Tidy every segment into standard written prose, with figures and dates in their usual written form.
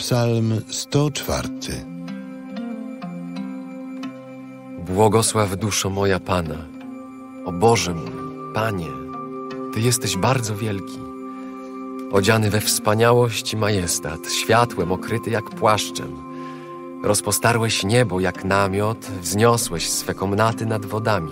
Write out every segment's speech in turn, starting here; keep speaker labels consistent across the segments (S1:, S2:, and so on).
S1: Psalm 104.
S2: Błogosław duszo moja Pana. O Boże mój, Panie, Ty jesteś bardzo wielki, odziany we wspaniałość i majestat, światłem okryty jak płaszczem. Rozpostarłeś niebo jak namiot, wzniosłeś swe komnaty nad wodami.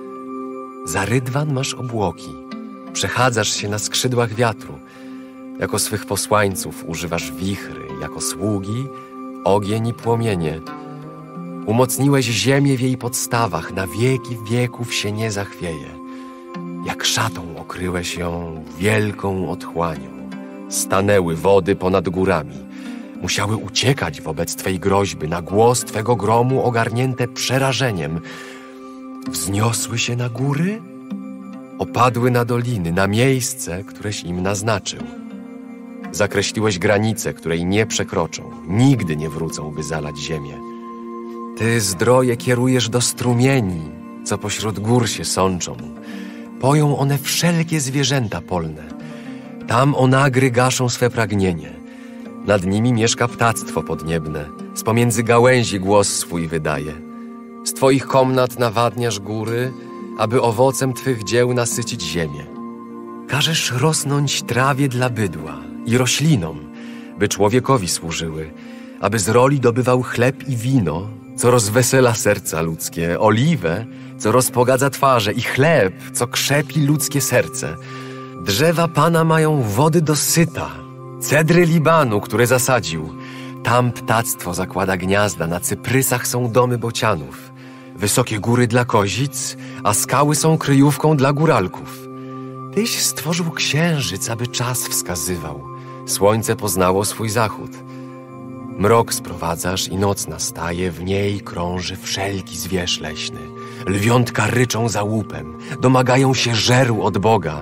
S2: Za rydwan masz obłoki, przechadzasz się na skrzydłach wiatru. Jako swych posłańców używasz wichry, jako sługi ogień i płomienie. Umocniłeś ziemię w jej podstawach, na wieki wieków się nie zachwieje. Jak szatą okryłeś ją wielką otchłanią. Stanęły wody ponad górami. Musiały uciekać wobec Twej groźby, na głos Twego gromu ogarnięte przerażeniem. Wzniosły się na góry, opadły na doliny, na miejsce, któreś im naznaczył. Zakreśliłeś granicę, której nie przekroczą, nigdy nie wrócą, by zalać ziemię. Ty zdroje kierujesz do strumieni, co pośród gór się sączą. Poją one wszelkie zwierzęta polne. Tam onagry gaszą swe pragnienie. Nad nimi mieszka ptactwo podniebne. Z pomiędzy gałęzi głos swój wydaje. Z Twoich komnat nawadniasz góry, aby owocem Twych dzieł nasycić ziemię. Każesz rosnąć trawie dla bydła i roślinom, by człowiekowi służyły, aby z roli dobywał chleb i wino, co rozwesela serca ludzkie, oliwę, co rozpogadza twarze i chleb, co krzepi ludzkie serce. Drzewa Pana mają wody do syta, cedry Libanu, które zasadził. Tam ptactwo zakłada gniazda, na cyprysach są domy bocianów. Wysokie góry dla kozic, a skały są kryjówką dla góralków. Tyś stworzył księżyc, aby czas wskazywał. Słońce poznało swój zachód. Mrok sprowadzasz i noc nastaje, w niej krąży wszelki zwierz leśny. Lwiątka ryczą za łupem, domagają się żeru od Boga.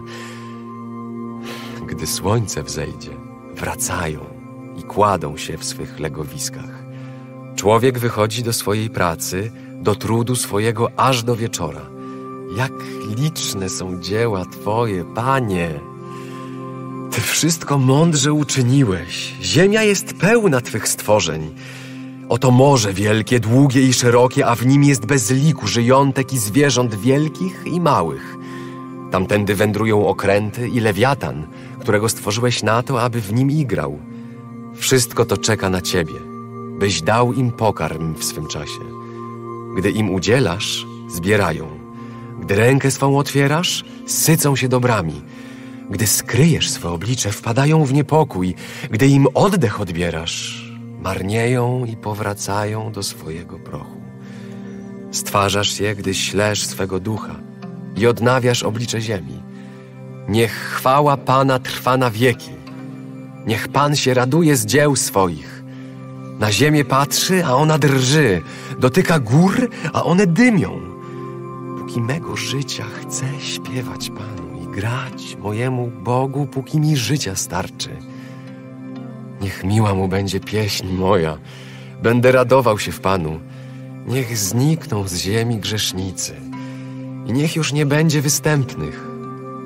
S2: Gdy słońce wzejdzie, wracają i kładą się w swych legowiskach. Człowiek wychodzi do swojej pracy, do trudu swojego aż do wieczora. Jak liczne są dzieła Twoje, Panie! Ty wszystko mądrze uczyniłeś. Ziemia jest pełna Twych stworzeń. Oto morze wielkie, długie i szerokie, a w nim jest bez liku żyjątek i zwierząt wielkich i małych. Tamtędy wędrują okręty i lewiatan, którego stworzyłeś na to, aby w nim igrał. Wszystko to czeka na Ciebie, byś dał im pokarm w swym czasie. Gdy im udzielasz, zbierają. Gdy rękę swą otwierasz, sycą się dobrami. Gdy skryjesz swe oblicze, wpadają w niepokój. Gdy im oddech odbierasz, marnieją i powracają do swojego prochu. Stwarzasz je, gdy ślesz swego ducha i odnawiasz oblicze ziemi. Niech chwała Pana trwa na wieki. Niech Pan się raduje z dzieł swoich. Na ziemię patrzy, a ona drży. Dotyka gór, a one dymią. Póki mego życia chcę śpiewać Panu i grać mojemu Bogu, póki mi życia starczy. Niech miła Mu będzie pieśń moja. Będę radował się w Panu. Niech znikną z ziemi grzesznicy i niech już nie będzie występnych.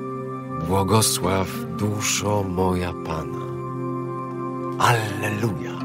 S2: Błogosław duszo moja Pana. Alleluja.